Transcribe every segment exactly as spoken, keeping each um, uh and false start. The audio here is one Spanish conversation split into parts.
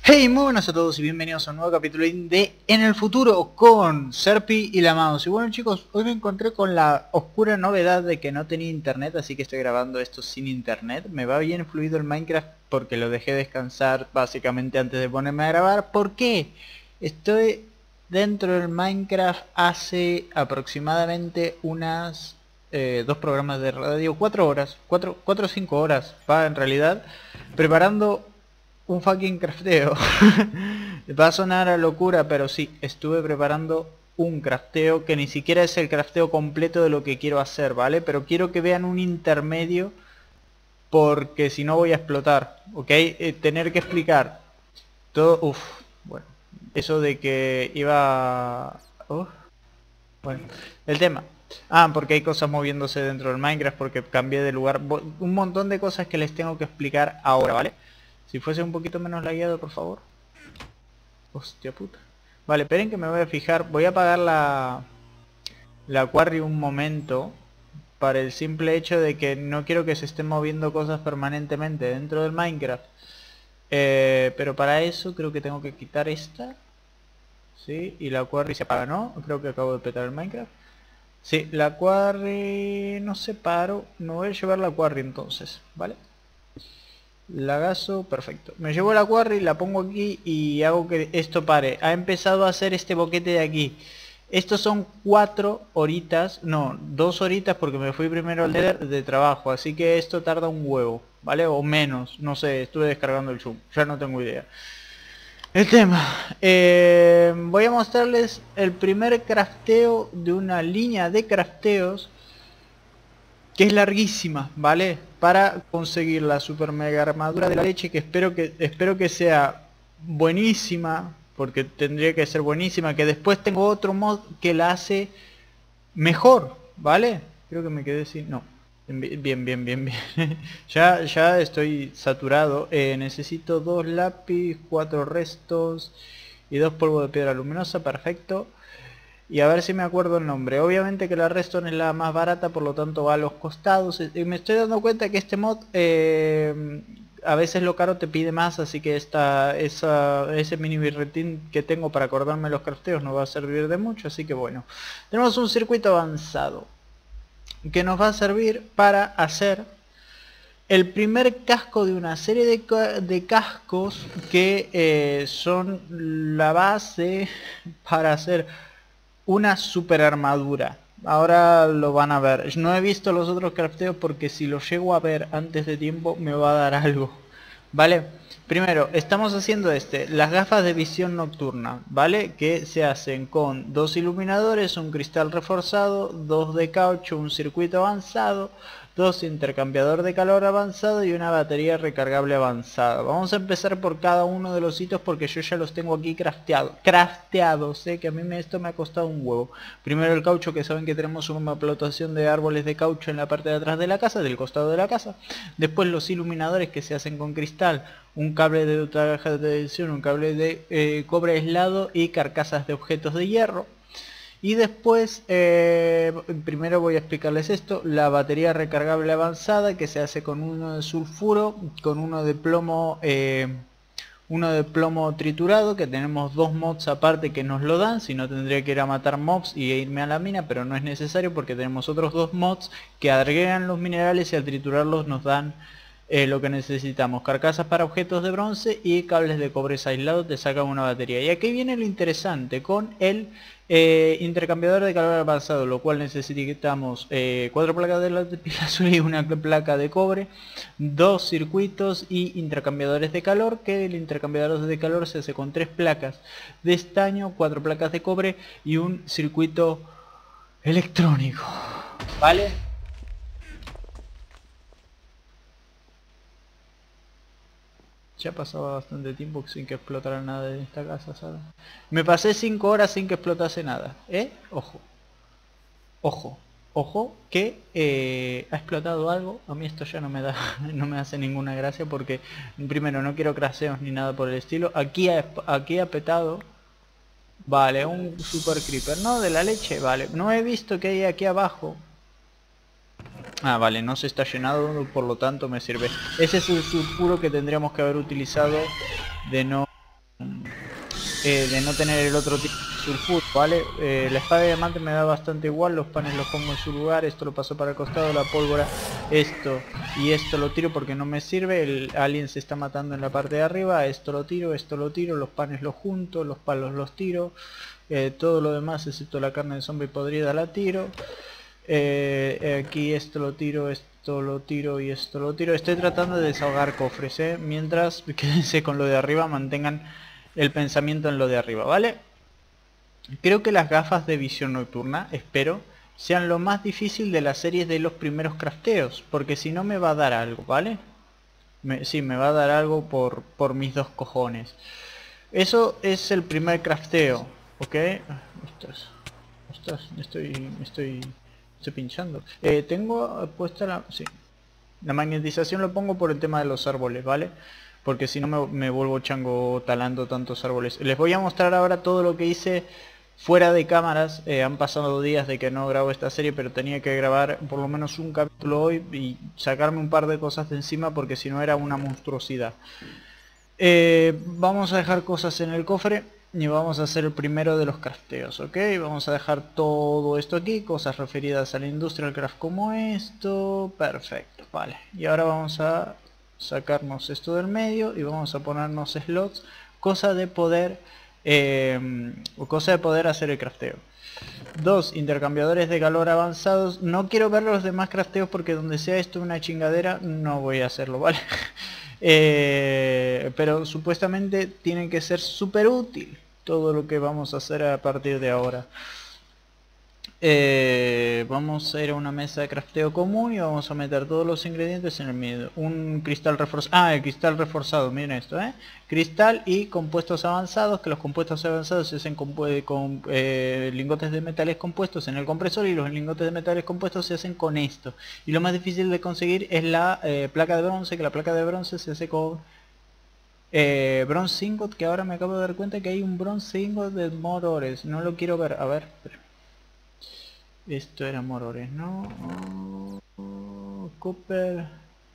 Hey, muy buenas a todos y bienvenidos a un nuevo capítulo de En el Futuro con Serpi y la Mouse. Y bueno chicos, hoy me encontré con la oscura novedad de que no tenía internet, así que estoy grabando esto sin internet. Me va bien fluido el Minecraft porque lo dejé descansar básicamente antes de ponerme a grabar. ¿Por qué? Estoy dentro del Minecraft hace aproximadamente unas eh, dos programas de radio, cuatro horas, cuatro, cuatro o cinco horas, va en realidad, preparando un fucking crafteo. Va a sonar a locura, pero sí, estuve preparando un crafteo que ni siquiera es el crafteo completo de lo que quiero hacer, ¿vale? Pero quiero que vean un intermedio porque si no voy a explotar, ¿ok? Eh, tener que explicar todo... Uff, bueno, eso de que iba... Uf, bueno, el tema. Ah, porque hay cosas moviéndose dentro del Minecraft, porque cambié de lugar. Un montón de cosas que les tengo que explicar ahora, ¿vale? Si fuese un poquito menos lagueado, por favor. Hostia puta. Vale, esperen que me voy a fijar. Voy a apagar la... La quarry un momento. Para el simple hecho de que no quiero que se estén moviendo cosas permanentemente dentro del Minecraft. Eh, pero para eso creo que tengo que quitar esta. Sí, y la quarry se apaga, ¿no? Creo que acabo de petar el Minecraft. Sí, la quarry... no se paró. Me voy a llevar la quarry entonces, ¿vale? Lagazo, perfecto. Me llevo la quarry, la pongo aquí y hago que esto pare. Ha empezado a hacer este boquete de aquí. Estos son cuatro horitas, no, dos horitas porque me fui primero al Nether de trabajo. Así que esto tarda un huevo, ¿vale? O menos, no sé, estuve descargando el zoom, ya no tengo idea. El tema, eh, voy a mostrarles el primer crafteo de una línea de crafteos que es larguísima, ¿vale? Para conseguir la super mega armadura de la leche, que espero que espero que sea buenísima, porque tendría que ser buenísima, que después tengo otro mod que la hace mejor, ¿vale? Creo que me quedé sin... no. Bien, bien, bien, bien, bien. ya, ya estoy saturado. Eh, necesito dos lápiz, cuatro restos y dos polvos de piedra luminosa, perfecto. Y a ver si me acuerdo el nombre. Obviamente que la redstone es la más barata, por lo tanto va a los costados. Y me estoy dando cuenta que este mod, eh, a veces lo caro te pide más, así que esta, esa, ese mini birretín que tengo para acordarme los crafteos no va a servir de mucho. Así que bueno, tenemos un circuito avanzado que nos va a servir para hacer el primer casco de una serie de, ca de cascos que eh, son la base para hacer una super armadura. Ahora lo van a ver. No he visto los otros crafteos porque si los llego a ver antes de tiempo me va a dar algo. ¿Vale? Primero, estamos haciendo este, las gafas de visión nocturna, ¿vale? Que se hacen con dos iluminadores, un cristal reforzado, dos de caucho, un circuito avanzado, dos intercambiador de calor avanzado y una batería recargable avanzada. Vamos a empezar por cada uno de los hitos porque yo ya los tengo aquí crafteados. Crafteados, ¿eh? Que a mí me, esto me ha costado un huevo. Primero el caucho, que saben que tenemos una plantación de árboles de caucho en la parte de atrás de la casa, del costado de la casa. Después los iluminadores que se hacen con cristal, un cable de caja de televisión, un cable de eh, cobre aislado y carcasas de objetos de hierro. Y después, eh, primero voy a explicarles esto, la batería recargable avanzada que se hace con uno de sulfuro, con uno de plomo, eh, uno de plomo triturado, que tenemos dos mods aparte que nos lo dan, si no tendría que ir a matar mobs y irme a la mina, pero no es necesario porque tenemos otros dos mods que agregan los minerales y al triturarlos nos dan Eh, lo que necesitamos, carcasas para objetos de bronce y cables de cobre aislados, te sacan una batería. Y aquí viene lo interesante con el eh, intercambiador de calor avanzado, lo cual necesitamos eh, cuatro placas de lápiz azul y una placa de cobre, dos circuitos y intercambiadores de calor, que el intercambiador de calor se hace con tres placas de estaño, cuatro placas de cobre y un circuito electrónico, ¿vale? Ya pasaba bastante tiempo sin que explotara nada en esta casa, ¿sabes? Me pasé cinco horas sin que explotase nada, ¿eh? Ojo. Ojo. Ojo que eh, ha explotado algo. A mí esto ya no me da, no me hace ninguna gracia porque primero no quiero craseos ni nada por el estilo. Aquí ha, aquí ha petado. Vale, un super creeper. No, de la leche, vale. No he visto que hay aquí abajo. Ah, vale, no se está llenando, por lo tanto me sirve. Ese es el sulfuro que tendríamos que haber utilizado de no... eh, de no tener el otro tipo de sulfuro, ¿vale? Eh, la espada de diamante me da bastante igual, los panes los pongo en su lugar, esto lo paso para el costado, la pólvora, esto y esto lo tiro porque no me sirve, el alien se está matando en la parte de arriba, esto lo tiro, esto lo tiro, los panes los junto, los palos los tiro, eh, todo lo demás excepto la carne de zombie podrida la tiro. Eh, aquí esto lo tiro, esto lo tiro y esto lo tiro. Estoy tratando de desahogar cofres, ¿eh? Mientras quédense con lo de arriba, mantengan el pensamiento en lo de arriba, ¿vale? Creo que las gafas de visión nocturna, espero, sean lo más difícil de las series de los primeros crafteos, porque si no me va a dar algo, ¿vale? Me, sí, me va a dar algo por, por mis dos cojones. Eso es el primer crafteo, ¿ok? Ostras, ostras, me estoy, me estoy, estoy pinchando. Eh, tengo puesta la, sí, la magnetización lo pongo por el tema de los árboles, ¿vale? Porque si no me, me vuelvo chango talando tantos árboles. Les voy a mostrar ahora todo lo que hice fuera de cámaras. Eh, han pasado días de que no grabo esta serie, pero tenía que grabar por lo menos un capítulo hoy y sacarme un par de cosas de encima porque si no era una monstruosidad. Eh, vamos a dejar cosas en el cofre y vamos a hacer el primero de los crafteos, ¿ok? Vamos a dejar todo esto aquí, cosas referidas a la industrial craft como esto, perfecto, vale. Y ahora vamos a sacarnos esto del medio y vamos a ponernos slots, cosa de poder, eh, cosa de poder hacer el crafteo. Dos intercambiadores de calor avanzados. No quiero ver los demás crafteos porque donde sea esto una chingadera no voy a hacerlo, ¿vale? eh, pero supuestamente tiene que ser súper útil todo lo que vamos a hacer a partir de ahora. Eh, vamos a ir a una mesa de crafteo común y vamos a meter todos los ingredientes en el medio. Un cristal reforzado. Ah, el cristal reforzado, miren esto, ¿eh? Cristal y compuestos avanzados, que los compuestos avanzados se hacen con, con eh, lingotes de metales compuestos en el compresor y los lingotes de metales compuestos se hacen con esto. Y lo más difícil de conseguir es la eh, placa de bronce, que la placa de bronce se hace con eh, bronze ingot, que ahora me acabo de dar cuenta que hay un bronze ingot de morores. No lo quiero ver, a ver, espera. Esto era morores, ¿no? Oh, Cooper.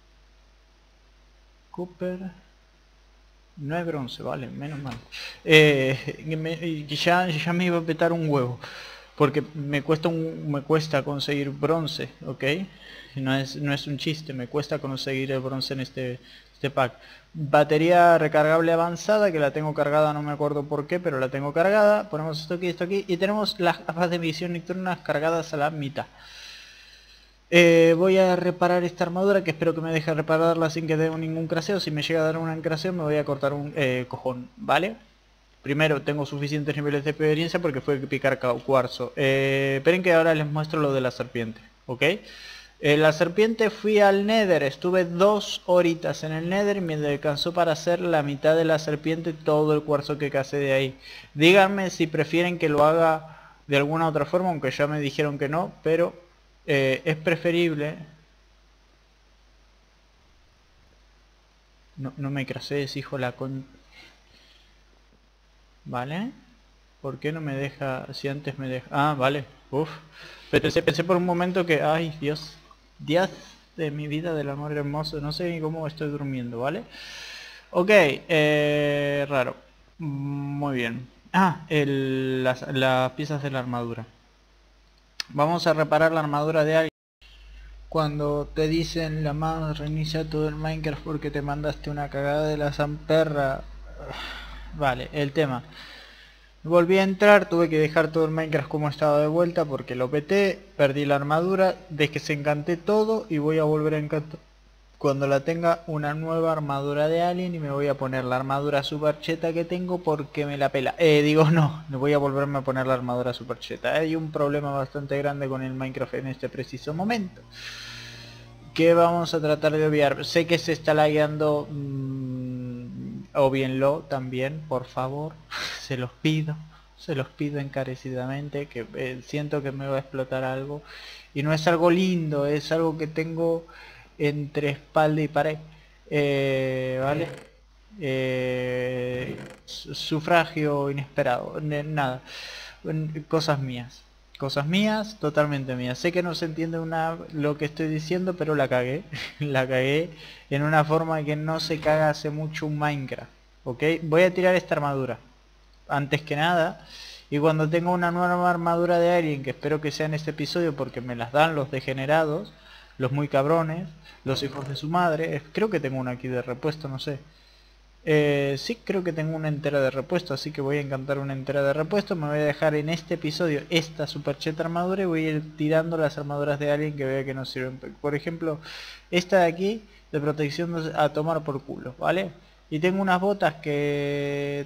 Cooper. No es bronce, vale, menos mal. Eh, me, ya, ya me iba a petar un huevo. Porque me cuesta un, me cuesta conseguir bronce, ¿ok? No es, no es un chiste, me cuesta conseguir el bronce en este, este pack. Batería recargable avanzada, que la tengo cargada, no me acuerdo por qué, pero la tengo cargada. Ponemos esto aquí, esto aquí, y tenemos las gafas de visión nocturna cargadas a la mitad. Eh, voy a reparar esta armadura, que espero que me deje repararla sin que dé ningún craseo. Si me llega a dar un craseo me voy a cortar un eh, cojón, ¿vale? Primero, tengo suficientes niveles de experiencia porque fue picar cuarzo. Eh, esperen que ahora les muestro lo de la serpiente, ¿ok? Eh, la serpiente fui al Nether, estuve dos horitas en el Nether y me alcanzó para hacer la mitad de la serpiente todo el cuarzo que casé de ahí. Díganme si prefieren que lo haga de alguna otra forma, aunque ya me dijeron que no, pero eh, es preferible. No, no me crasees, hijo la con... Vale. ¿Por qué no me deja? Si antes me deja... Ah, vale. Uf. Pensé, pensé por un momento que... Ay, Dios. Dios de mi vida, del amor hermoso. No sé ni cómo estoy durmiendo, ¿vale? Ok. Eh, raro. Muy bien. Ah, el, las, las piezas de la armadura. Vamos a reparar la armadura de alguien. Cuando te dicen la mano reinicia todo el Minecraft porque te mandaste una cagada de la zamperra. Vale, el tema. Volví a entrar, tuve que dejar todo el Minecraft como estaba de vuelta porque lo peté, perdí la armadura, desencanté todo y voy a volver a encantar cuando la tenga una nueva armadura de alien y me voy a poner la armadura super cheta que tengo porque me la pela. Eh, digo no, me voy a volverme a poner la armadura super cheta. Hay un problema bastante grande con el Minecraft en este preciso momento, que vamos a tratar de obviar. Sé que se está lagueando, mmm, obvienlo también, por favor. Se los pido, se los pido encarecidamente, que eh, siento que me va a explotar algo. Y no es algo lindo, es algo que tengo entre espalda y pared. Eh, ¿Vale? Eh, sufragio inesperado, nada. Cosas mías. Cosas mías, totalmente mías. Sé que no se entiende una lo que estoy diciendo, pero la cagué. La cagué en una forma que no se caga hace mucho un Minecraft. Ok, voy a tirar esta armadura antes que nada. Y cuando tenga una nueva armadura de Alien, que espero que sea en este episodio porque me las dan los degenerados, los muy cabrones, los hijos de su madre. Creo que tengo una aquí de repuesto, no sé. Eh, sí, creo que tengo una entera de repuesto, así que voy a encantar una entera de repuesto. Me voy a dejar en este episodio esta super cheta armadura y voy a ir tirando las armaduras de Alien que vea que nos sirven. Por ejemplo, esta de aquí de protección a tomar por culo, ¿vale? Y tengo unas botas que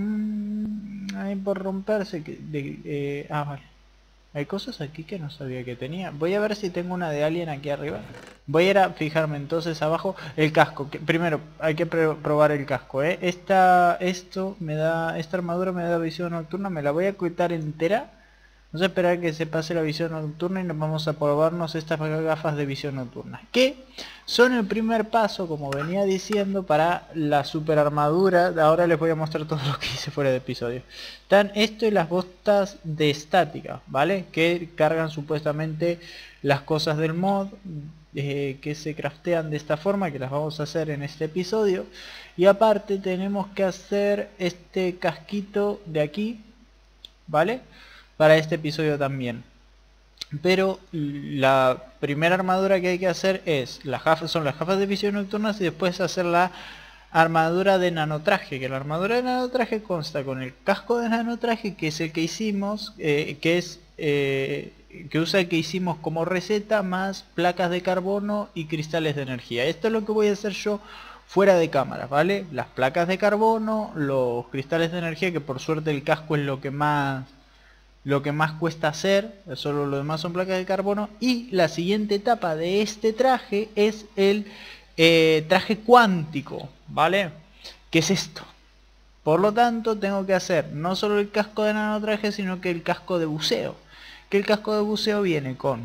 están mm, ahí por romperse. Que, de, eh, ah, vale. Hay cosas aquí que no sabía que tenía. Voy a ver si tengo una de Alien aquí arriba. Voy a ir a fijarme entonces abajo. El casco. Que, primero hay que probar el casco, ¿eh? Esta, esto me da, esta armadura me da visión nocturna. Me la voy a quitar entera. Vamos a esperar que se pase la visión nocturna y nos vamos a probarnos estas gafas de visión nocturna. Que son el primer paso, como venía diciendo, para la super armadura. Ahora les voy a mostrar todo lo que hice fuera de episodio. Están esto y las botas de estática, ¿vale? Que cargan supuestamente las cosas del mod. Eh, que se craftean de esta forma, que las vamos a hacer en este episodio. Y aparte tenemos que hacer este casquito de aquí, ¿vale? Para este episodio también. Pero la primera armadura que hay que hacer es las gafas, son las gafas de visión nocturnas, y después hacer la armadura de nanotraje, que la armadura de nanotraje consta con el casco de nanotraje, que es el que hicimos, eh, que es eh, que usa el que hicimos como receta, más placas de carbono y cristales de energía. Esto es lo que voy a hacer yo fuera de cámara, ¿vale? Las placas de carbono, los cristales de energía, que por suerte el casco es lo que más lo que más cuesta hacer, solo lo demás son placas de carbono. Y la siguiente etapa de este traje es el eh, traje cuántico, ¿vale? ¿Qué es esto? Por lo tanto tengo que hacer no solo el casco de nanotraje, sino que el casco de buceo. Que el casco de buceo viene con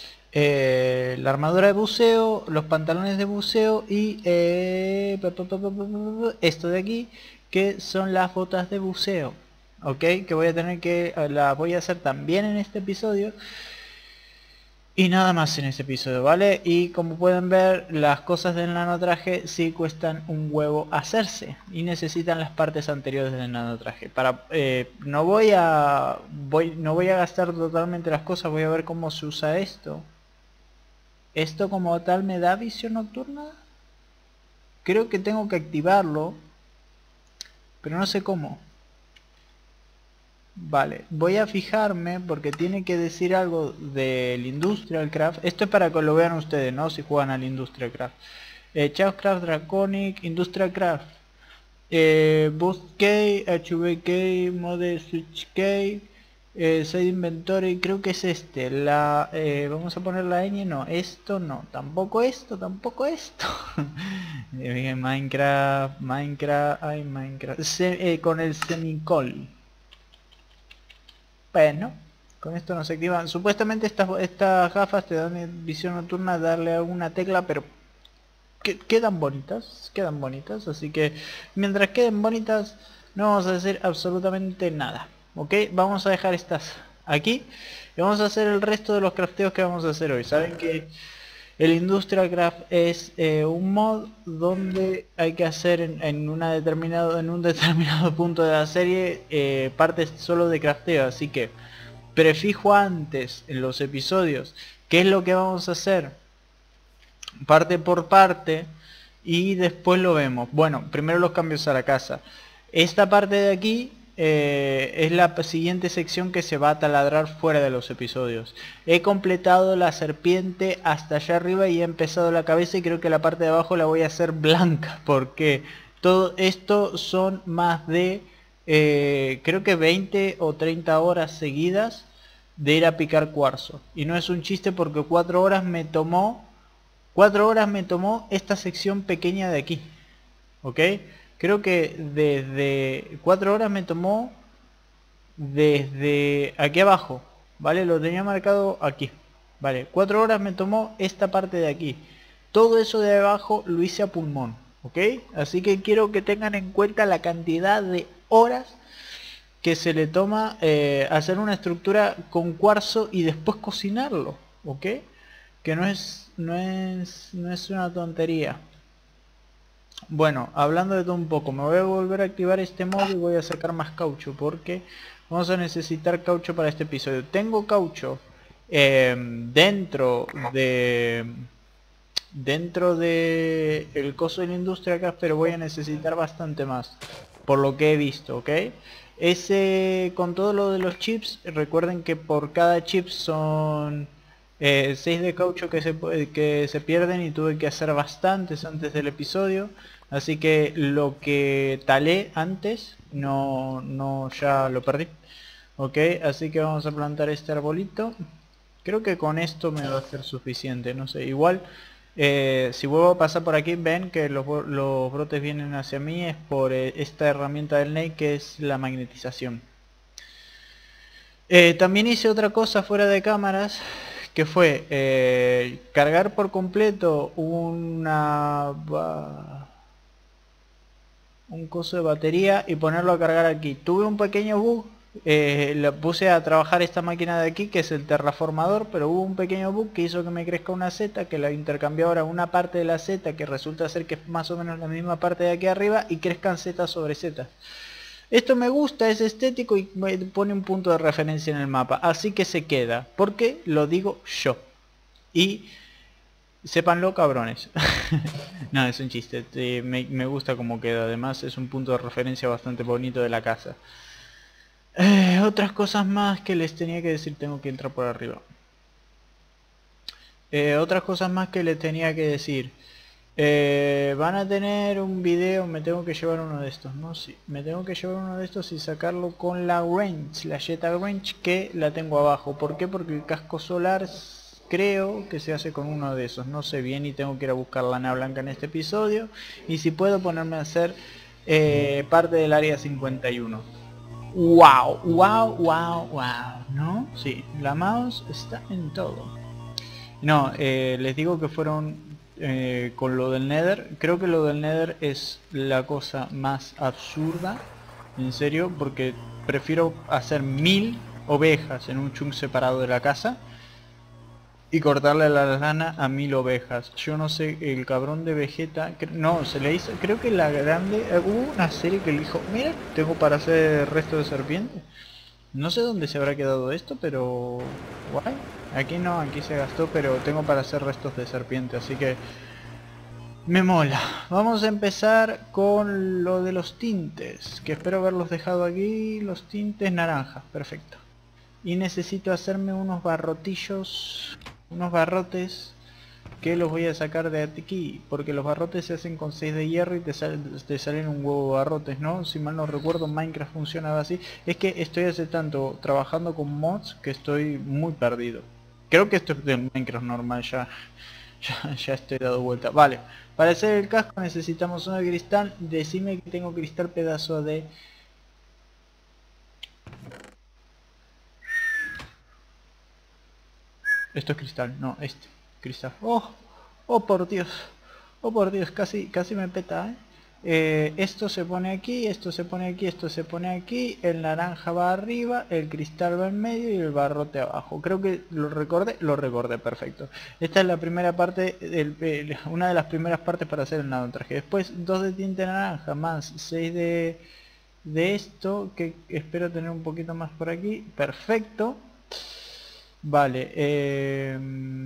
eh, la armadura de buceo, los pantalones de buceo y eh, esto de aquí, que son las botas de buceo. Ok, que voy a tener que, la voy a hacer también en este episodio. Y nada más en este episodio, ¿vale? Y como pueden ver, las cosas del nanotraje sí cuestan un huevo hacerse. Y necesitan las partes anteriores del nanotraje. Para, eh, no voy a voy, no voy a gastar totalmente las cosas, voy a ver cómo se usa esto. ¿Esto como tal me da visión nocturna? Creo que tengo que activarlo, pero no sé cómo. Vale, voy a fijarme porque tiene que decir algo del Industrial Craft. Esto es para que lo vean ustedes, ¿no? Si juegan al Industrial Craft. Eh, Chaos Craft Draconic, Industrial Craft. Eh, Boost Key, H V Key, Mode Switch Key, eh, Side Inventory, creo que es este. La, eh, vamos a poner la ñ, no, esto no, tampoco esto, tampoco esto. Minecraft, Minecraft, ay Minecraft, Se, eh, con el semicol. Bueno, con esto no se activan. Supuestamente estas, estas gafas te dan visión nocturna, darle alguna tecla, pero que, quedan bonitas, quedan bonitas. Así que mientras queden bonitas no vamos a hacer absolutamente nada. Ok, vamos a dejar estas aquí y vamos a hacer el resto de los crafteos que vamos a hacer hoy. Saben que el Industrial Craft es eh, un mod donde hay que hacer en, en, una determinado, en un determinado punto de la serie eh, partes solo de crafteo. Así que prefijo antes en los episodios qué es lo que vamos a hacer parte por parte y después lo vemos. Bueno, primero los cambios a la casa. Esta parte de aquí Eh, es la siguiente sección que se va a taladrar fuera de los episodios. He completado la serpiente hasta allá arriba y he empezado la cabeza, y creo que la parte de abajo la voy a hacer blanca porque todo esto son más de eh, creo que veinte o treinta horas seguidas de ir a picar cuarzo, y no es un chiste porque cuatro horas me tomó cuatro horas me tomó esta sección pequeña de aquí, ¿ok? Creo que desde cuatro horas me tomó desde aquí abajo, ¿vale? Lo tenía marcado aquí, ¿vale? cuatro horas me tomó esta parte de aquí. Todo eso de abajo lo hice a pulmón, ¿ok? Así que quiero que tengan en cuenta la cantidad de horas que se le toma eh, hacer una estructura con cuarzo y después cocinarlo, ¿ok? Que no es, no es, no es una tontería. Bueno, hablando de todo un poco, me voy a volver a activar este modo y voy a sacar más caucho porque vamos a necesitar caucho para este episodio. Tengo caucho eh, dentro de dentro de el coso de la industria acá, pero voy a necesitar bastante más por lo que he visto, ¿ok? Ese, con todo lo de los chips, recuerden que por cada chip son eh, seis de caucho que se, puede- que se pierden y tuve que hacer bastantes antes del episodio. Así que lo que talé antes, no, no ya lo perdí. Ok, así que vamos a plantar este arbolito. Creo que con esto me va a ser suficiente, no sé, igual eh, si vuelvo a pasar por aquí ven que los, bro- los brotes vienen hacia mí, es por eh, esta herramienta del Nate que es la magnetización. Eh, también hice otra cosa fuera de cámaras, que fue eh, cargar por completo una ba- un coso de batería y ponerlo a cargar aquí. Tuve un pequeño bug, eh, le puse a trabajar esta máquina de aquí que es el terraformador, pero hubo un pequeño bug que hizo que me crezca una Z, que la intercambié ahora una parte de la Z que resulta ser que es más o menos la misma parte de aquí arriba y crezcan Z sobre Z. Esto me gusta, es estético y me pone un punto de referencia en el mapa, así que se queda, porque lo digo yo. Y sépanlo, cabrones. No, es un chiste, te- me, me gusta como queda, además es un punto de referencia bastante bonito de la casa. Eh, otras cosas más que les tenía que decir, tengo que entrar por arriba. Eh, otras cosas más que les tenía que decir. Eh, van a tener un video, me tengo que llevar uno de estos, ¿no? Sí, me tengo que llevar uno de estos y sacarlo con la wrench, la Jetta wrench que la tengo abajo. ¿Por qué? Porque el casco solar s- creo que se hace con uno de esos, no sé bien y tengo que ir a buscar lana blanca en este episodio. Y si puedo ponerme a hacer eh, parte del área cincuenta y uno. Wow, wow, wow, wow, ¿no? Sí, la mouse está en todo. No, eh, les digo que fueron eh, con lo del Nether. Creo que lo del Nether es la cosa más absurda, en serio, porque prefiero hacer mil ovejas en un chunk separado de la casa y cortarle la lana a mil ovejas. Yo no sé, el cabrón de Vegeta, cre- no, se le hizo, creo que la grande, eh, hubo una serie que le dijo, mira, tengo para hacer resto de serpiente. No sé dónde se habrá quedado esto, pero guay. Aquí no, aquí se gastó, pero tengo para hacer restos de serpiente, así que me mola. Vamos a empezar con lo de los tintes, que espero haberlos dejado aquí. Los tintes naranjas, perfecto. Y necesito hacerme unos barrotillos, unos barrotes que los voy a sacar de aquí, porque los barrotes se hacen con seis de hierro y te, sal, te salen un huevo de barrotes, ¿no? Si mal no recuerdo, Minecraft funcionaba así. Es que estoy hace tanto trabajando con mods que estoy muy perdido. Creo que esto es del Minecraft normal, ya, ya, ya estoy dado vuelta. Vale, para hacer el casco necesitamos uno de cristal. Decime que tengo cristal pedazo de... Esto es cristal, no, este, cristal. ¡Oh! ¡Oh, por Dios! ¡Oh, por Dios! Casi, casi me peta, ¿eh? Eh, esto se pone aquí, esto se pone aquí, esto se pone aquí, el naranja va arriba, el cristal va en medio y el barrote abajo. Creo que lo recordé, lo recordé, perfecto. Esta es la primera parte, del, el- una de las primeras partes para hacer el nano traje. Después dos de tinte naranja más seis de, de esto, que espero tener un poquito más por aquí. Perfecto. Vale, eh,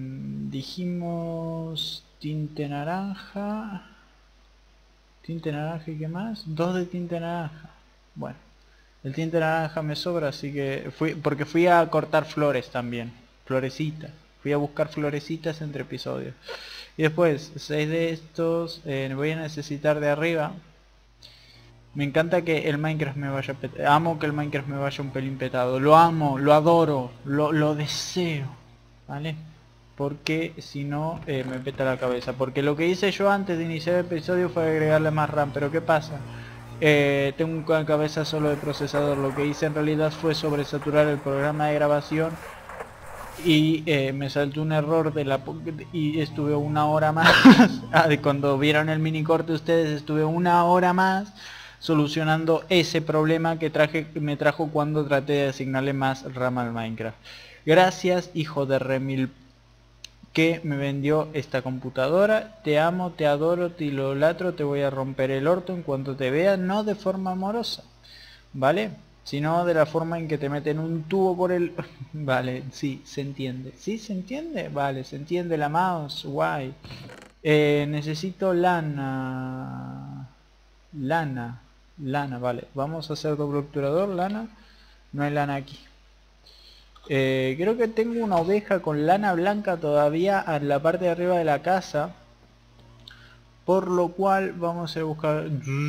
dijimos tinte naranja, tinte naranja y qué más, dos de tinte naranja. Bueno, el tinte naranja me sobra, así que fui, porque fui a cortar flores también, florecitas. Fui a buscar florecitas entre episodios. Y después, seis de estos, eh, voy a necesitar de arriba. Me encanta que el Minecraft me vaya pet- amo que el Minecraft me vaya un pelín petado. Lo amo, lo adoro, lo, lo deseo. ¿Vale? Porque si no eh, me peta la cabeza. Porque lo que hice yo antes de iniciar el episodio fue agregarle más RAM. Pero ¿qué pasa? Eh, tengo una cabeza solo de procesador. Lo que hice en realidad fue sobresaturar el programa de grabación. Y eh, me saltó un error de la y estuve una hora más. Ah, de cuando vieron el mini corte ustedes, estuve una hora más solucionando ese problema que traje me trajo cuando traté de asignarle más RAM al Minecraft. Gracias, hijo de remil que me vendió esta computadora. Te amo, te adoro, te idolatro, te voy a romper el orto en cuanto te vea, no de forma amorosa, ¿vale? Sino de la forma en que te meten un tubo por el... Vale, sí, se entiende. ¿Sí se entiende? Vale, se entiende la mouse, guay. Eh, necesito lana. Lana. Lana, vale. Vamos a hacer doble obturador, lana. No hay lana aquí. Eh, creo que tengo una oveja con lana blanca todavía en la parte de arriba de la casa. Por lo cual vamos a buscar...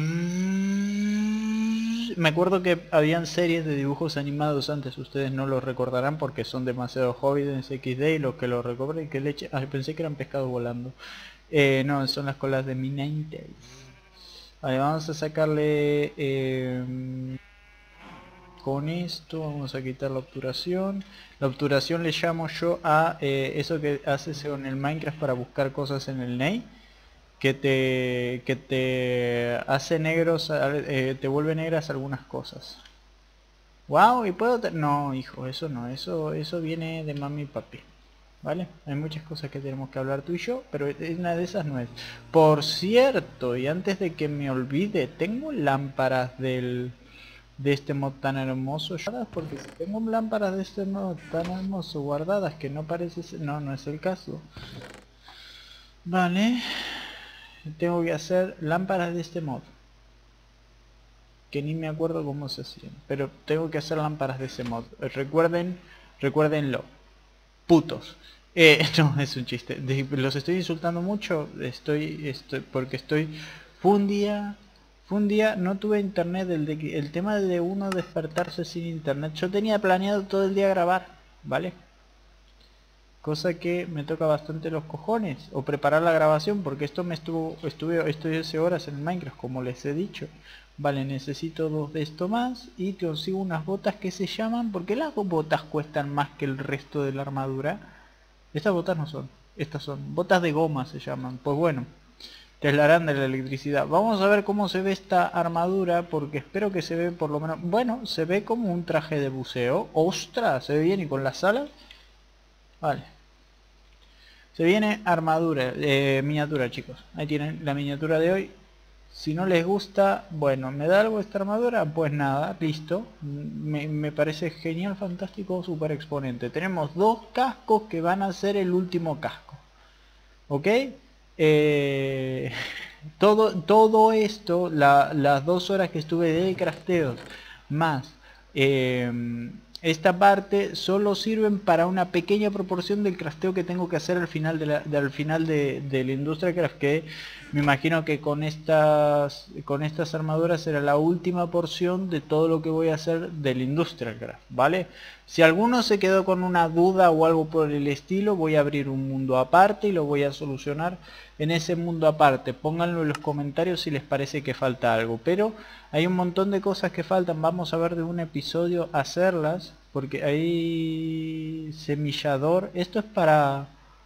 Me acuerdo que habían series de dibujos animados antes, ustedes no los recordarán porque son demasiado jóvenes equis de y los que lo recuerden que leche... Ah, pensé que eran pescados volando. Eh, no, son las colas de Ninetales. Vale, vamos a sacarle... Eh, con esto vamos a quitar la obturación. La obturación le llamo yo a eh, eso que haces en el Minecraft para buscar cosas en el Ney. Que te, que te hace negros, eh, te vuelve negras algunas cosas. Wow, y puedo... No, hijo, eso no, eso eso viene de mami y papi. ¿Vale? Hay muchas cosas que tenemos que hablar tú y yo, pero una de esas no es. Por cierto, y antes de que me olvide, tengo lámparas del... de este mod tan hermoso, porque si tengo lámparas de este mod tan hermoso guardadas que no parece ser... No, no es el caso. Vale. Tengo que hacer lámparas de este mod. Que ni me acuerdo cómo se hacían. Pero tengo que hacer lámparas de ese mod. Recuerden, recuérdenlo. Putos. Eh, no, es un chiste. De, los estoy insultando mucho. Estoy, estoy, porque estoy... Fue un día... Fue un día, no tuve internet. El, de, el tema de uno despertarse sin internet. Yo tenía planeado todo el día grabar. ¿Vale? Cosa que me toca bastante los cojones. O preparar la grabación porque esto me estuvo... Estuve, estoy hace horas en Minecraft como les he dicho. Vale, necesito dos de esto más. Y consigo unas botas que se llaman... ¿Por qué las botas cuestan más que el resto de la armadura? Estas botas no son. Estas son. Botas de goma se llaman. Pues bueno. Te aislarán de la electricidad. Vamos a ver cómo se ve esta armadura. Porque espero que se ve por lo menos... Bueno, se ve como un traje de buceo. ¡Ostras! Se ve bien y con las alas... Vale. Se viene armadura, eh, miniatura, chicos. Ahí tienen la miniatura de hoy. Si no les gusta, bueno, ¿me da algo esta armadura? Pues nada, listo. Me, me parece genial, fantástico, super exponente. Tenemos dos cascos que van a ser el último casco. ¿Ok? Eh, todo, todo esto, la, las dos horas que estuve de crafteos, más... Eh, esta parte solo sirven para una pequeña proporción del crafteo que tengo que hacer al final de la, de, al final de, de la Industrial Craft, que me imagino que con estas con estas armaduras será la última porción de todo lo que voy a hacer del Industrial Craft, ¿vale? Si alguno se quedó con una duda o algo por el estilo, voy a abrir un mundo aparte y lo voy a solucionar en ese mundo aparte. Pónganlo en los comentarios si les parece que falta algo, pero hay un montón de cosas que faltan. Vamos a ver de un episodio hacerlas, porque hay semillador. Esto es para...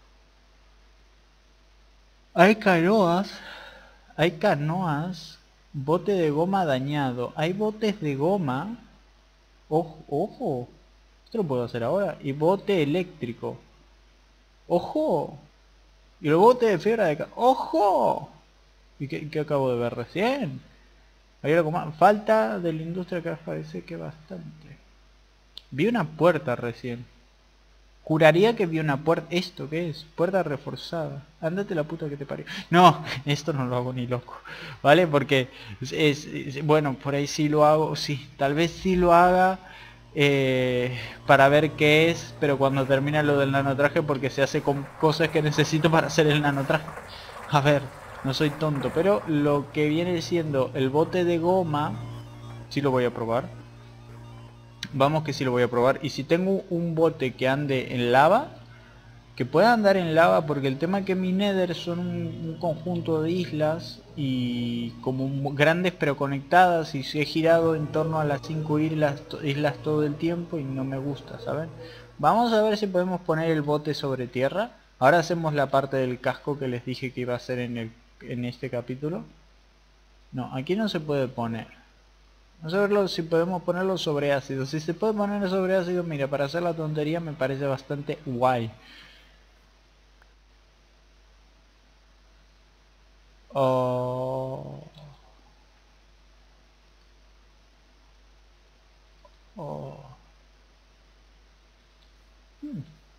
Hay canoas, hay canoas, bote de goma dañado, hay botes de goma. Ojo, ojo, esto lo puedo hacer ahora. Y bote eléctrico. Ojo. Y el bote de fibra de... ¡Ojo! ¿Y qué, qué acabo de ver recién? Hay algo más. Falta de la industria que parece que bastante. Vi una puerta recién. Juraría que vi una puerta... ¿Esto qué es? Puerta reforzada. Ándate la puta que te parió. No, esto no lo hago ni loco. ¿Vale? Porque es, es, es... Bueno, por ahí sí lo hago. Sí, tal vez sí lo haga. Eh, para ver qué es. Pero cuando termina lo del nanotraje. Porque se hace con cosas que necesito para hacer el nanotraje. A ver, no soy tonto. Pero lo que viene siendo el bote de goma... Sí lo voy a probar. Vamos que sí lo voy a probar. Y si tengo un bote que ande en lava, que pueda andar en lava, porque el tema que mi Nether son un, un conjunto de islas y como grandes pero conectadas, y si he girado en torno a las cinco islas, islas todo el tiempo y no me gusta, ¿saben? Vamos a ver si podemos poner el bote sobre tierra. Ahora hacemos la parte del casco que les dije que iba a hacer en, el, en este capítulo. No, aquí no se puede poner. Vamos a verlo si podemos ponerlo sobre ácido. Si se puede poner sobre ácido, mira, para hacer la tontería me parece bastante guay. Oh. Oh. Hmm.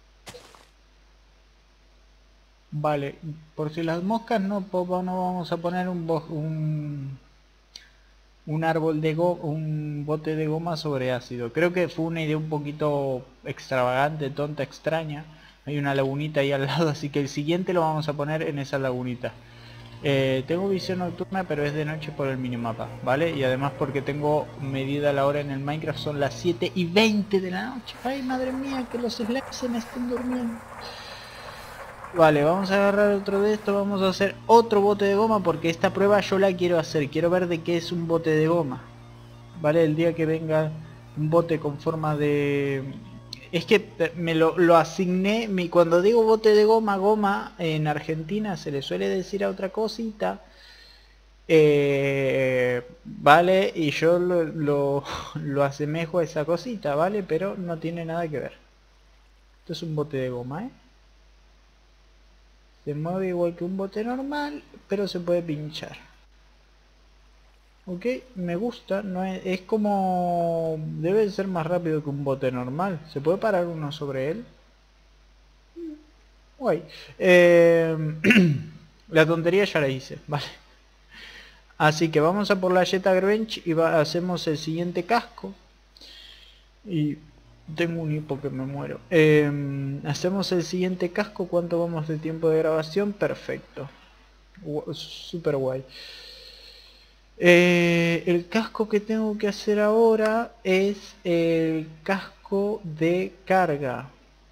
Vale, por si las moscas no, po- no vamos a poner un, bo- un, un árbol de go, un bote de goma sobre ácido. Creo que fue una idea un poquito extravagante, tonta, extraña. Hay una lagunita ahí al lado, así que el siguiente lo vamos a poner en esa lagunita. Eh, tengo visión nocturna, pero es de noche por el minimapa, ¿vale? Y además porque tengo medida la hora en el Minecraft, son las siete y veinte de la noche. Ay, madre mía, que los slimes se me estén durmiendo. Vale, vamos a agarrar otro de estos, vamos a hacer otro bote de goma porque esta prueba yo la quiero hacer. Quiero ver de qué es un bote de goma. Vale, el día que venga un bote con forma de... Es que me lo, lo asigné, mi, cuando digo bote de goma, goma, en Argentina se le suele decir a otra cosita. Eh, vale, y yo lo, lo, lo asemejo a esa cosita, ¿vale? Pero no tiene nada que ver. Esto es un bote de goma, ¿eh? Se mueve igual que un bote normal, pero se puede pinchar. Ok, me gusta, no es, es como... Debe ser más rápido que un bote normal. ¿Se puede parar uno sobre él? Guay. Eh, la tontería ya la hice, vale. Así que vamos a por la Jetta-Bench y va, hacemos el siguiente casco. Y tengo un hipo que me muero. Eh, hacemos el siguiente casco. ¿Cuánto vamos de tiempo de grabación? Perfecto. Gu- Super guay. Eh, el casco que tengo que hacer ahora es el casco de carga.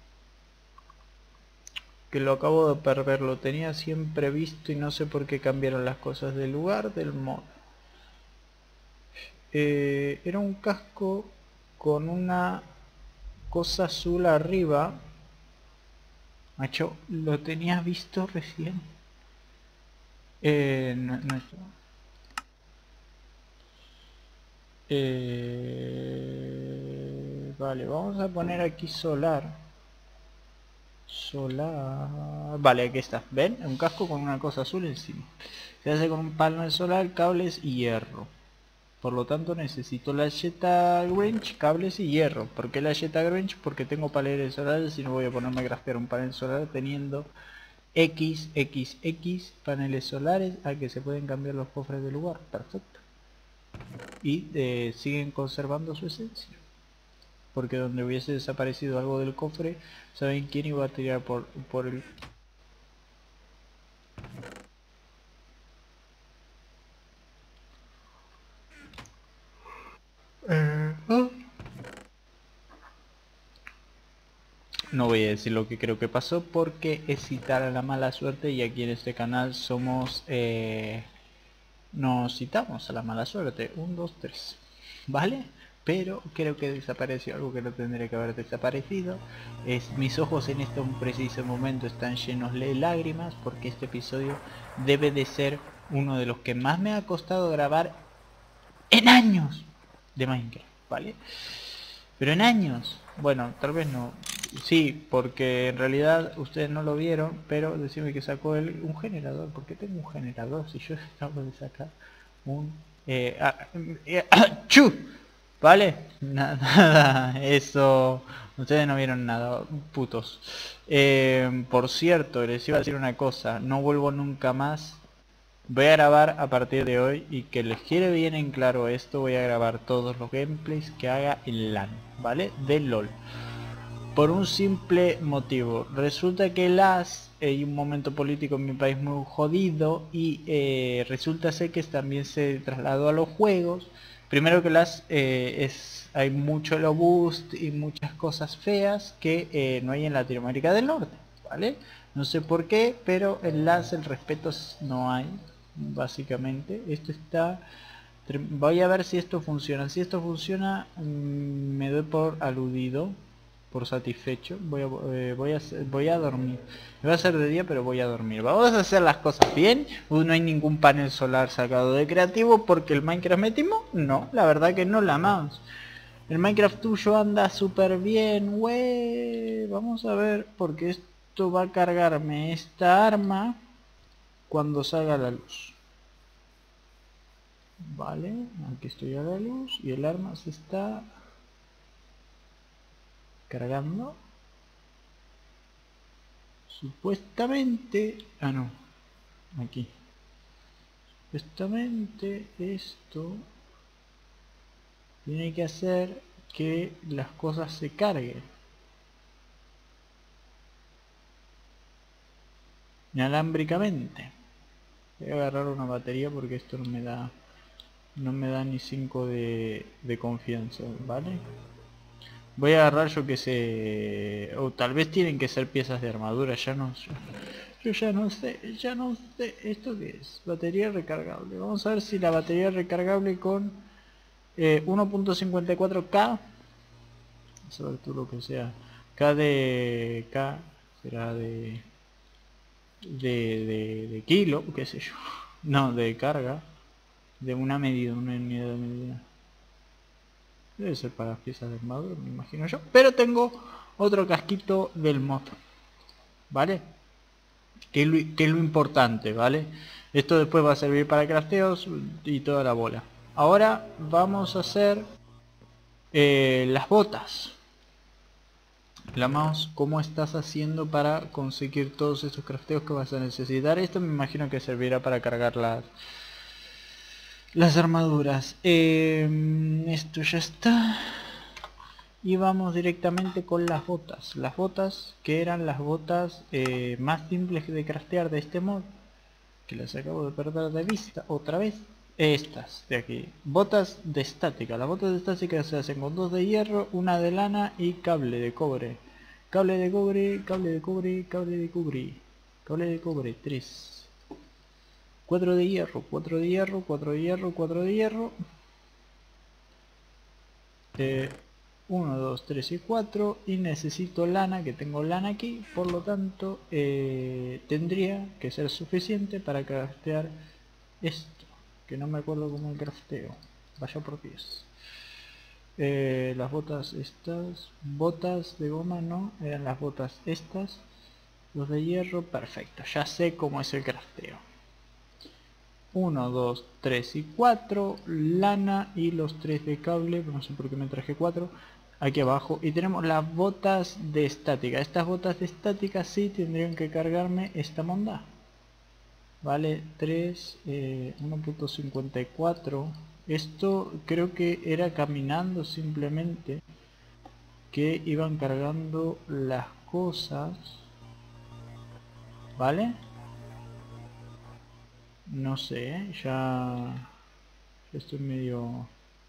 Que lo acabo de perder, lo tenía siempre visto y no sé por qué cambiaron las cosas del lugar del mod. Eh, era un casco con una cosa azul arriba. Macho, lo tenías visto recién. Eh, no, no, eh, vale, vamos a poner aquí solar. Solar. Vale, aquí está. ¿Ven? Un casco con una cosa azul encima. Se hace con un panel solar, cables y hierro. Por lo tanto necesito la Jetta-Bench, cables y hierro. ¿Por qué la Jetta-Bench? Porque tengo paneles solares y no voy a ponerme a craftear un panel solar teniendo X X X paneles solares a que se pueden cambiar los cofres de lugar. Perfecto. Y eh, siguen conservando su esencia. Porque donde hubiese desaparecido algo del cofre, ¿saben quién iba a tirar por, por el... Eh, ah. No voy a decir lo que creo que pasó porque es citar a la mala suerte y aquí en este canal somos... Eh, nos citamos a la mala suerte. uno, dos, tres. ¿Vale? Pero creo que desapareció algo que no tendría que haber desaparecido. Es, mis ojos en este preciso momento están llenos de lágrimas porque este episodio debe de ser uno de los que más me ha costado grabar en años de Minecraft, ¿vale? Pero en años. Bueno, tal vez no. Sí, porque en realidad ustedes no lo vieron, pero decime que sacó él un generador. ¿Por qué tengo un generador si yo acabo de sacar un... Eh, ah, eh, ¡Chu! ¿Vale? Na- Nada, eso... Ustedes no vieron nada, putos. Eh, por cierto, les iba a decir una cosa. No vuelvo nunca más. Voy a grabar a partir de hoy y que les quede bien en claro esto, voy a grabar todos los gameplays que haga en LAN, ¿vale? De LOL. Por un simple motivo. Resulta que las hay un momento político en mi país muy jodido y eh, resulta ser que también se trasladó a los juegos. Primero que las eh, es hay mucho low boost y muchas cosas feas que eh, no hay en Latinoamérica del Norte, ¿vale? No sé por qué, pero en las el respeto no hay, básicamente. Esto está... Voy a ver si esto funciona. Si esto funciona, mmm, me doy por aludido, por satisfecho. Voy a, eh, voy a, voy a dormir. Me va a ser de día, pero voy a dormir. Vamos a hacer las cosas bien. Uh, no hay ningún panel solar sacado de creativo porque el Minecraft me timó. No, la verdad que no la amamos. El Minecraft tuyo anda súper bien, wey. Vamos a ver, porque esto va a cargarme esta arma cuando salga a la luz. Vale, aquí estoy a la luz y el arma se está cargando. Supuestamente... Ah, no. Aquí. Supuestamente esto tiene que hacer que las cosas se carguen inalámbricamente. Voy a agarrar una batería porque esto no me da no me da ni cinco de, de confianza, ¿vale? Voy a agarrar, yo que sé, o tal vez tienen que ser piezas de armadura, ya no sé. Yo ya no sé, ya no sé. ¿Esto qué es? Batería recargable. Vamos a ver si la batería recargable con eh, uno punto cincuenta y cuatro K. Vamos a ver tú lo que sea. K de... K será de... De, de, de kilo, qué sé yo. No, de carga. De una medida, una unidad de medida. Debe ser para piezas de armadura, me imagino yo. Pero tengo otro casquito del mod. ¿Vale? Que es, lo, que es lo importante, ¿vale? Esto después va a servir para crafteos y toda la bola. Ahora vamos a hacer eh, las botas. La mouse, ¿cómo estás haciendo para conseguir todos estos crafteos que vas a necesitar? Esto me imagino que servirá para cargar las, las armaduras. Eh, esto ya está. Y vamos directamente con las botas. Las botas que eran las botas eh, más simples de craftear de este mod, que las acabo de perder de vista otra vez. Estas de aquí, botas de estática. Las botas de estática se hacen con dos de hierro, una de lana y cable de cobre. Cable de cobre, cable de cobre, cable de cobre, cable de cobre, tres. Cuatro de hierro, cuatro de hierro, cuatro de hierro, cuatro de hierro. Eh, uno, dos, tres y cuatro. Y necesito lana, que tengo lana aquí. Por lo tanto, eh, tendría que ser suficiente para craftear esto. Que no me acuerdo cómo el crafteo. Vaya por Dios. Eh, las botas estas. Botas de goma no. Eran las botas estas. Los de hierro. Perfecto. Ya sé cómo es el crafteo. uno, dos, tres y cuatro. Lana y los tres de cable. No sé por qué me traje cuatro. Aquí abajo. Y tenemos las botas de estática. Estas botas de estática sí tendrían que cargarme esta monda. Vale, tres, eh, uno punto cincuenta y cuatro. Esto creo que era caminando simplemente, que iban cargando las cosas. ¿Vale? No sé, ¿eh? ya, ya estoy medio...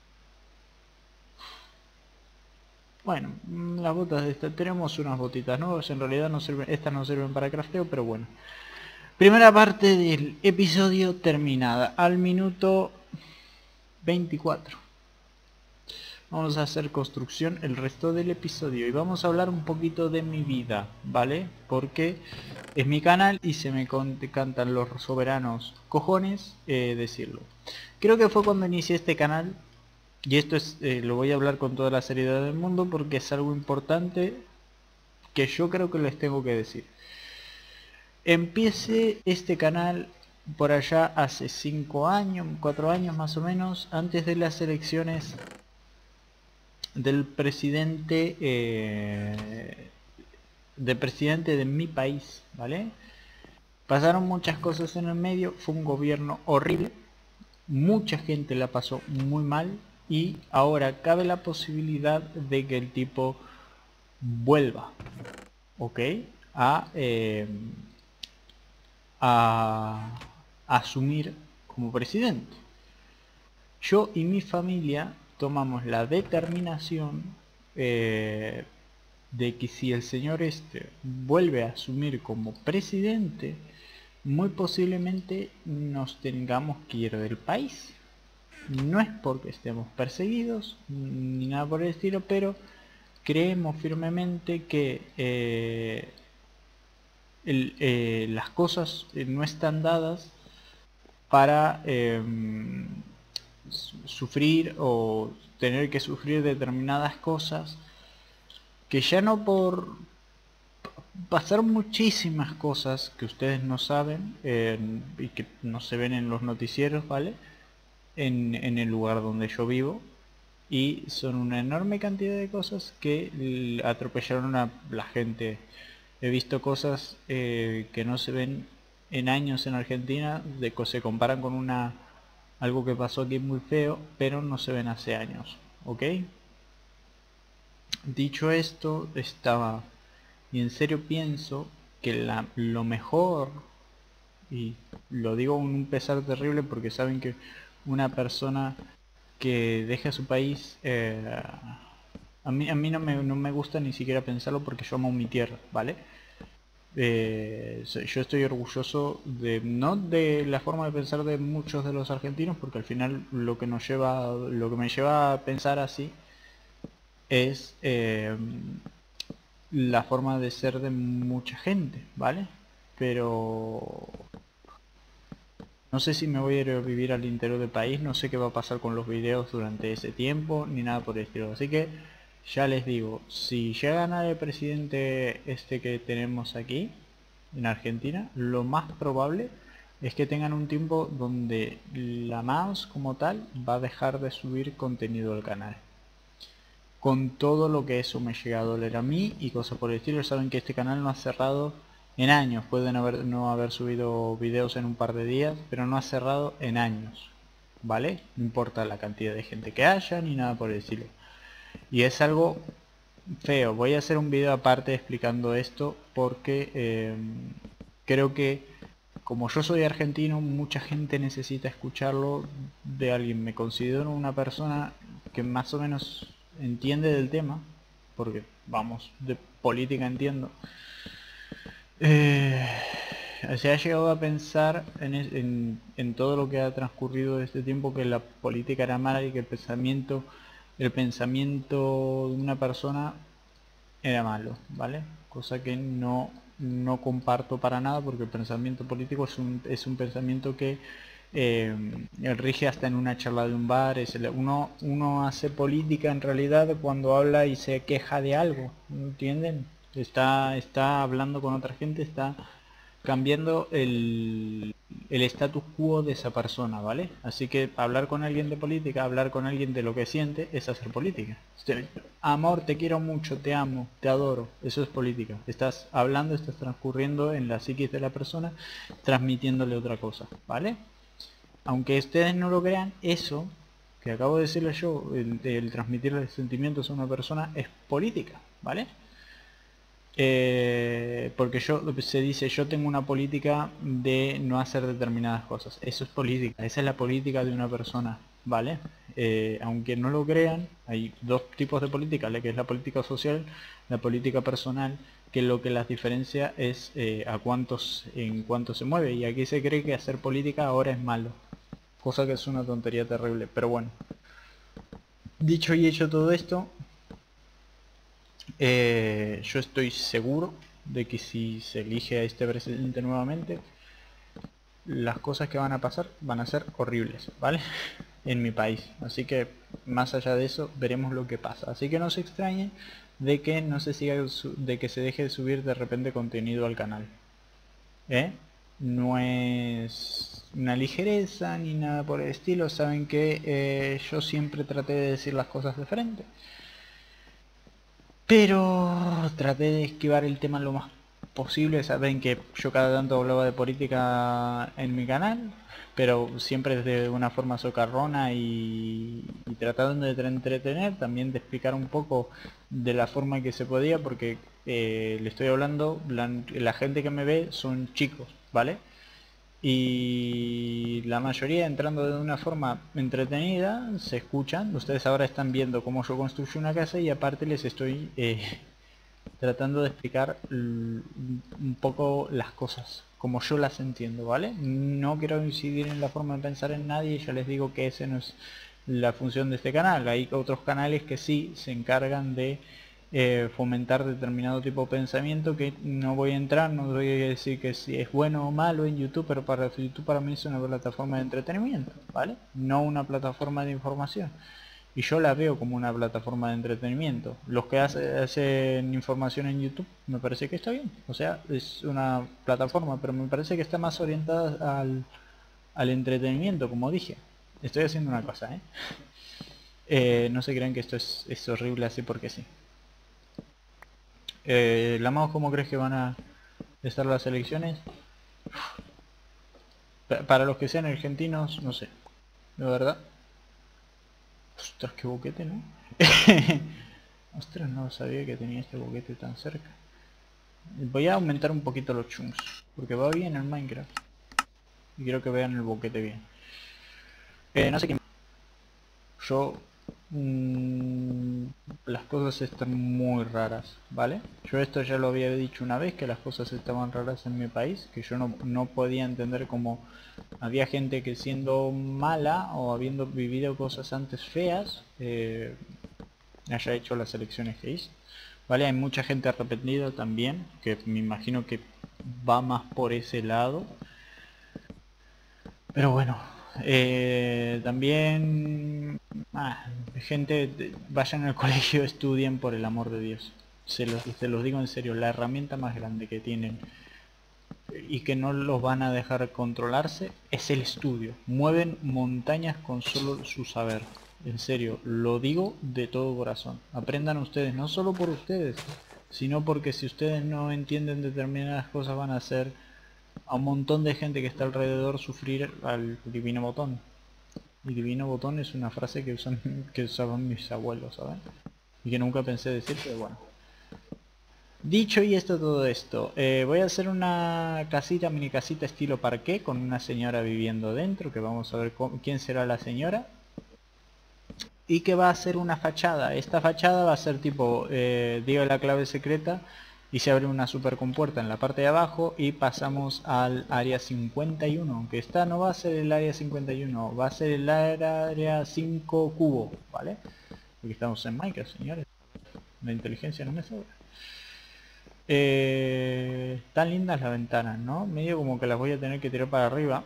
Bueno, las botas de esta, tenemos unas botitas nuevas, en realidad no sirven, estas no sirven para crafteo, pero bueno. Primera parte del episodio terminada, al minuto veinticuatro. Vamos a hacer construcción el resto del episodio y vamos a hablar un poquito de mi vida, ¿vale? Porque es mi canal y se me cantan los soberanos cojones eh, decirlo. Creo que fue cuando inicié este canal, y esto es eh, lo voy a hablar con toda la seriedad del mundo porque es algo importante que yo creo que les tengo que decir. Empiece este canal por allá hace cinco años, cuatro años más o menos, antes de las elecciones del presidente eh, del presidente de mi país, ¿vale? Pasaron muchas cosas en el medio, fue un gobierno horrible, mucha gente la pasó muy mal y ahora cabe la posibilidad de que el tipo vuelva, ¿ok? A, eh, a, a asumir como presidente. Yo y mi familia tomamos la determinación eh, de que si el señor este vuelve a asumir como presidente, muy posiblemente nos tengamos que ir del país. No es porque estemos perseguidos ni nada por el estilo, pero creemos firmemente que eh, el, eh, las cosas no están dadas para eh, sufrir o tener que sufrir determinadas cosas que ya no por pasar muchísimas cosas que ustedes no saben eh, y que no se ven en los noticieros, ¿vale? en, en el lugar donde yo vivo, y son una enorme cantidad de cosas que atropellaron a la gente. He visto cosas eh, que no se ven en años en Argentina, de que se comparan con una algo que pasó aquí muy feo, pero no se ven hace años, ¿ok? Dicho esto, estaba, y en serio pienso que la, lo mejor, y lo digo con un pesar terrible porque saben que una persona que deja su país, eh, a mí, a mí no, me, no me gusta ni siquiera pensarlo porque yo amo mi tierra, ¿vale? Eh, yo estoy orgulloso de, no de la forma de pensar de muchos de los argentinos, porque al final lo que nos lleva, lo que me lleva a pensar así es eh, la forma de ser de mucha gente, ¿vale? Pero no sé si me voy a ir a vivir al interior del país, no sé qué va a pasar con los videos durante ese tiempo, ni nada por el estilo. Así que ya les digo, si llega a ganar el presidente este que tenemos aquí, en Argentina, lo más probable es que tengan un tiempo donde la mouse como tal va a dejar de subir contenido al canal. Con todo lo que eso me llega a doler a mí y cosas por el estilo. Saben que este canal no ha cerrado en años, pueden haber, no haber subido videos en un par de días, pero no ha cerrado en años, ¿vale? No importa la cantidad de gente que haya ni nada por el estilo. Y es algo feo. Voy a hacer un video aparte explicando esto porque eh, creo que como yo soy argentino, mucha gente necesita escucharlo de alguien. Me considero una persona que más o menos entiende del tema, porque vamos, de política entiendo. Eh, se ha llegado a pensar en, en, en todo lo que ha transcurrido de este tiempo, que la política era mala y que el pensamiento el pensamiento de una persona era malo, ¿vale? Cosa que no, no comparto para nada, porque el pensamiento político es un, es un pensamiento que eh, rige hasta en una charla de un bar. Es el, uno, uno hace política en realidad cuando habla y se queja de algo, ¿entienden? Está, está hablando con otra gente, está cambiando el, el status quo de esa persona, ¿vale? Así que hablar con alguien de política, hablar con alguien de lo que siente, es hacer política. Amor, te quiero mucho, te amo, te adoro, eso es política. Estás hablando, estás transcurriendo en la psiquis de la persona, transmitiéndole otra cosa, ¿vale? Aunque ustedes no lo crean, eso que acabo de decirle yo, el, el transmitirle sentimientos a una persona, es política, ¿vale? Eh, porque yo se dice yo tengo una política de no hacer determinadas cosas. Eso es política, esa es la política de una persona, ¿vale? Eh, aunque no lo crean, hay dos tipos de política, la que es la política social, la política personal, que lo que las diferencia es eh, a cuántos en cuánto se mueve, y aquí se cree que hacer política ahora es malo, cosa que es una tontería terrible. Pero bueno, dicho y hecho todo esto, Eh, yo estoy seguro de que si se elige a este presidente nuevamente, las cosas que van a pasar van a ser horribles, ¿vale? En mi país. Así que más allá de eso, veremos lo que pasa. Así que no se extrañen de que no se siga, de que se deje de subir de repente contenido al canal. ¿Eh? No es una ligereza ni nada por el estilo. Saben que eh, yo siempre traté de decir las cosas de frente, pero traté de esquivar el tema lo más posible. Saben que yo cada tanto hablaba de política en mi canal, pero siempre de una forma socarrona y, y tratando de entretener, también de explicar un poco de la forma que se podía, porque eh, le estoy hablando, la, la gente que me ve son chicos, ¿vale? Y la mayoría entrando de una forma entretenida, se escuchan. Ustedes ahora están viendo cómo yo construyo una casa, y aparte les estoy eh, tratando de explicar un poco las cosas como yo las entiendo, ¿vale? No quiero incidir en la forma de pensar en nadie, ya les digo que ese no es la función de este canal. Hay otros canales que sí se encargan de eh, fomentar determinado tipo de pensamiento, que no voy a entrar, no voy a decir que si es bueno o malo en YouTube, pero para YouTube para mí es una plataforma de entretenimiento, ¿vale? No una plataforma de información. Y yo la veo como una plataforma de entretenimiento. Los que hace, hacen información en YouTube, me parece que está bien. O sea, es una plataforma, pero me parece que está más orientada al, al entretenimiento, como dije. Estoy haciendo una cosa, ¿eh? Eh, no se crean que esto es, es horrible así porque sí. Eh, Lamados, ¿cómo crees que van a estar las elecciones? Pa- Para los que sean argentinos, no sé. De verdad. Ostras, qué boquete, ¿no? Ostras, no sabía que tenía este boquete tan cerca. Voy a aumentar un poquito los chunks, porque va bien en Minecraft. Y quiero que vean el boquete bien. Eh, no sé qué... Yo... mmm, las cosas están muy raras, ¿vale? Yo esto ya lo había dicho una vez, que las cosas estaban raras en mi país, que yo no, no podía entender cómo había gente que siendo mala o habiendo vivido cosas antes feas, eh, haya hecho las elecciones que hizo. Vale, hay mucha gente arrepentida también, que me imagino que va más por ese lado. Pero bueno, eh, también ah, gente, de- vayan al colegio, estudien por el amor de Dios. Se los, se los digo en serio, la herramienta más grande que tienen y que no los van a dejar controlarse es el estudio. Mueven montañas con solo su saber. En serio, lo digo de todo corazón. Aprendan ustedes, no solo por ustedes, sino porque si ustedes no entienden determinadas cosas van a hacer a un montón de gente que está alrededor sufrir al divino botón. Y divino botón es una frase que usan que usaban mis abuelos, ¿saben? Y que nunca pensé decir, pero bueno. Dicho y esto todo esto, eh, voy a hacer una casita, mini casita estilo parqué con una señora viviendo dentro, que vamos a ver quién será la señora. Y que va a ser una fachada. Esta fachada va a ser tipo, eh, digo la clave secreta y se abre una super compuerta en la parte de abajo y pasamos al área cincuenta y uno, que esta no va a ser el área cincuenta y uno, va a ser el área cinco cubo, ¿vale? Porque estamos en Minecraft, señores. La inteligencia no me sobra. Eh, tan lindas las ventanas, ¿no? Medio como que las voy a tener que tirar para arriba.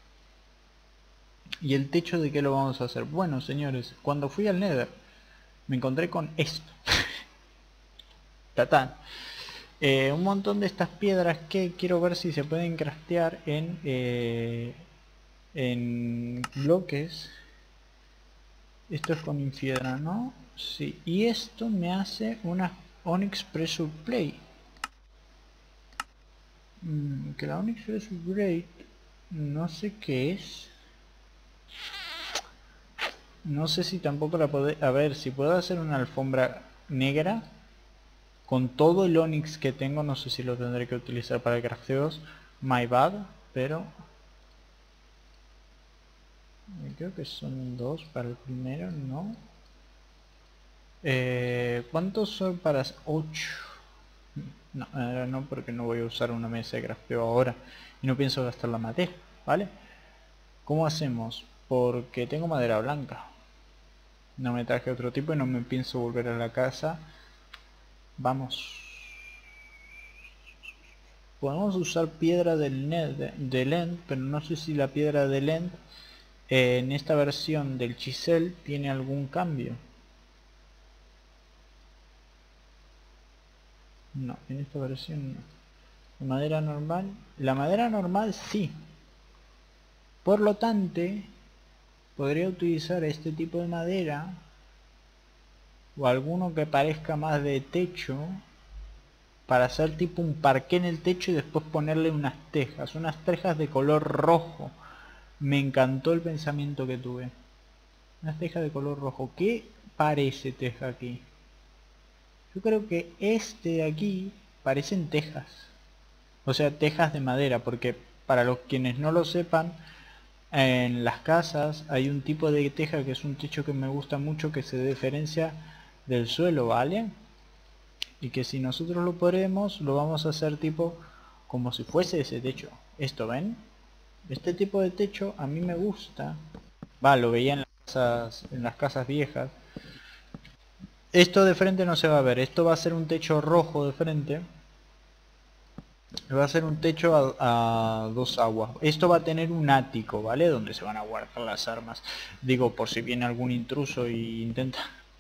¿Y el techo de qué lo vamos a hacer? Bueno, señores, cuando fui al Nether me encontré con esto. Tatán. Eh, un montón de estas piedras que quiero ver si se pueden craftear en, eh, en bloques. Esto es con infiedra, ¿no? Sí. Y esto me hace una Onyx Pressure Plate. Mm, que la Onyx Pressure Plate no sé qué es. No sé si tampoco la puedo... A ver, si puedo hacer una alfombra negra. Con todo el Onyx que tengo, no sé si lo tendré que utilizar para crafteos. My bad, pero... creo que son dos para el primero, ¿no? Eh, ¿Cuántos son para...? ocho. No, ahora no, porque no voy a usar una mesa de crafteo ahora. Y no pienso gastar la madera, ¿vale? ¿Cómo hacemos? Porque tengo madera blanca. No me traje otro tipo y no me pienso volver a la casa. Vamos. Podemos usar piedra del Nether, del End, pero no sé si la piedra del End eh, en esta versión del chisel tiene algún cambio. No, en esta versión no. La madera normal, la madera normal sí. Por lo tanto, podría utilizar este tipo de madera o alguno que parezca más de techo para hacer tipo un parqué en el techo y después ponerle unas tejas, unas tejas de color rojo. Me encantó el pensamiento que tuve. Unas tejas de color rojo. ¿Qué parece teja aquí? Yo creo que este de aquí parecen tejas. O sea, tejas de madera, porque para los quienes no lo sepan, en las casas hay un tipo de teja que es un techo que me gusta mucho, que se diferencia del suelo, ¿vale? Y que si nosotros lo ponemos, lo vamos a hacer tipo como si fuese ese techo. Esto, ¿ven? Este tipo de techo a mí me gusta. Va, lo veía en las casas, en las casas viejas. Esto de frente no se va a ver. Esto va a ser un techo rojo de frente. Va a ser un techo a, a dos aguas. Esto va a tener un ático, ¿vale? Donde se van a guardar las armas. Digo, por si viene algún intruso y intenta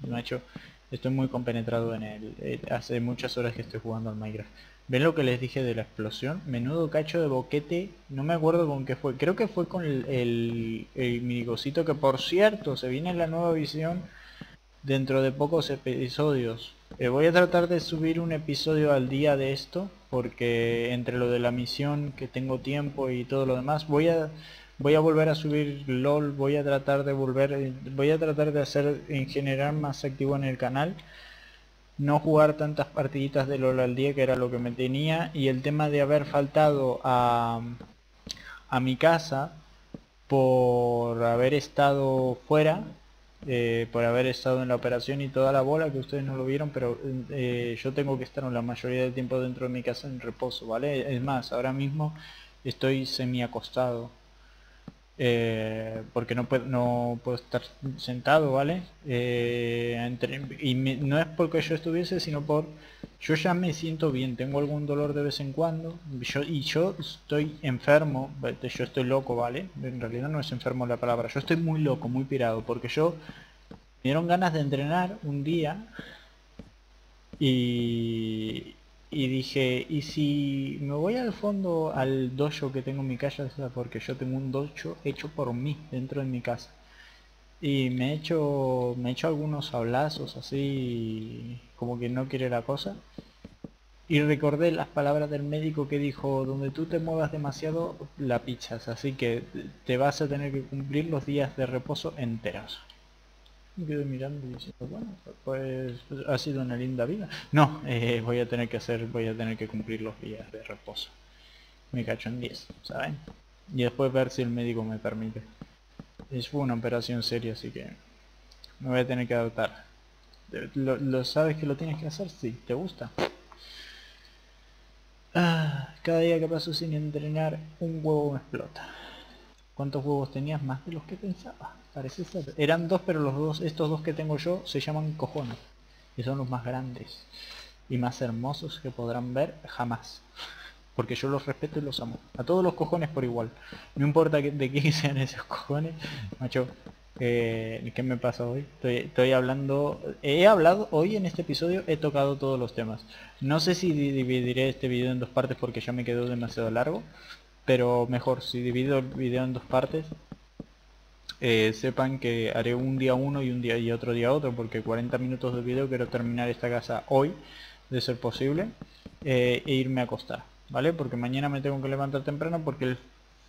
macho, estoy muy compenetrado en él. Eh, hace muchas horas que estoy jugando al Minecraft. ¿Ven lo que les dije de la explosión? Menudo cacho de boquete. No me acuerdo con qué fue. Creo que fue con el, el, el minigocito, que por cierto se viene la nueva visión dentro de pocos episodios. Eh, voy a tratar de subir un episodio al día de esto, porque entre lo de la misión, que tengo tiempo y todo lo demás, voy a voy a volver a subir LOL, voy a tratar de volver, voy a tratar de hacer en general más activo en el canal, no jugar tantas partiditas de LOL al día, que era lo que me tenía, y el tema de haber faltado a, a mi casa por haber estado fuera, eh, por haber estado en la operación y toda la bola, que ustedes no lo vieron, pero eh, yo tengo que estar la mayoría del tiempo dentro de mi casa en reposo, ¿vale? Es más, ahora mismo estoy semi acostado, eh, porque no puedo, no puedo estar sentado, ¿vale? Eh, entre, y me, no es porque yo estuviese, sino por... Yo ya me siento bien, tengo algún dolor de vez en cuando, yo, y yo estoy enfermo, yo estoy loco, ¿vale? En realidad no es enfermo la palabra, yo estoy muy loco, muy pirado, porque yo me dieron ganas de entrenar un día y, y dije, ¿y si me voy al fondo al dojo que tengo en mi casa? Porque yo tengo un dojo hecho por mí dentro de mi casa. Y me he hecho, me he hecho algunos sablazos así, como que no quiere la cosa. Y recordé las palabras del médico que dijo, donde tú te muevas demasiado, la pichas. Así que te vas a tener que cumplir los días de reposo enteros. Me quedo mirando y diciendo, bueno, pues ha sido una linda vida. No, eh, voy a tener que hacer, voy a tener que cumplir los días de reposo. Me cacho en diez, ¿saben? Y después ver si el médico me permite. Es fue una operación seria, así que me voy a tener que adaptar. ¿Lo, lo sabes que lo tienes que hacer? Sí, ¿te gusta? Ah, cada día que paso sin entrenar, un huevo me explota. ¿Cuántos huevos tenías? Más de los que pensaba. Parece ser. Eran dos, pero los dos, estos dos que tengo yo, se llaman cojones. Y son los más grandes y más hermosos que podrán ver jamás. Porque yo los respeto y los amo. A todos los cojones por igual. No importa que, de quién sean esos cojones. Macho, eh, ¿qué me pasa hoy? Estoy, estoy hablando... He hablado hoy en este episodio, he tocado todos los temas. No sé si dividiré este video en dos partes porque ya me quedó demasiado largo. Pero mejor, si divido el video en dos partes, eh, sepan que haré un día uno y un día y otro día otro, porque cuarenta minutos de video quiero terminar esta casa hoy, de ser posible, eh, e irme a acostar, ¿vale? Porque mañana me tengo que levantar temprano porque el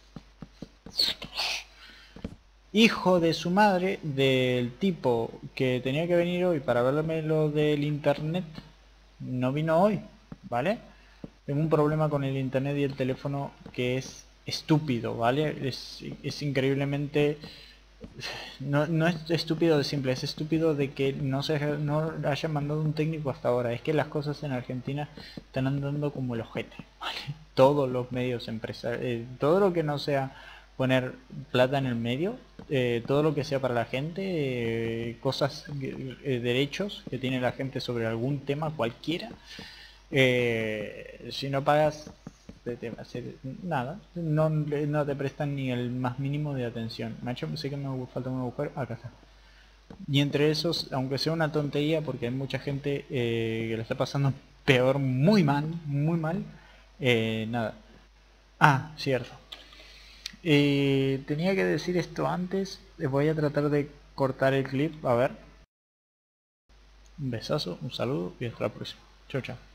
hijo de su madre, del tipo que tenía que venir hoy para verme lo del internet, no vino hoy, ¿vale? Tengo un problema con el internet y el teléfono que es estúpido, ¿vale? Es, es increíblemente... No, no es estúpido de simple, es estúpido de que no se haya, no haya mandado un técnico hasta ahora. Es que las cosas en Argentina están andando como el ojete, ¿vale? Todos los medios empresarios, eh, todo lo que no sea poner plata en el medio, eh, todo lo que sea para la gente, eh, cosas, eh, derechos que tiene la gente sobre algún tema cualquiera, eh, si no pagas te, te va a hacer nada, no, no te prestan ni el más mínimo de atención. Macho, sé que me falta un agujero, acá está. Y entre esos, aunque sea una tontería, porque hay mucha gente eh, que lo está pasando peor, muy mal, muy mal, eh, nada. Ah, cierto. Eh, tenía que decir esto antes, voy a tratar de cortar el clip, a ver. Un besazo, un saludo y hasta la próxima. Chao, chao.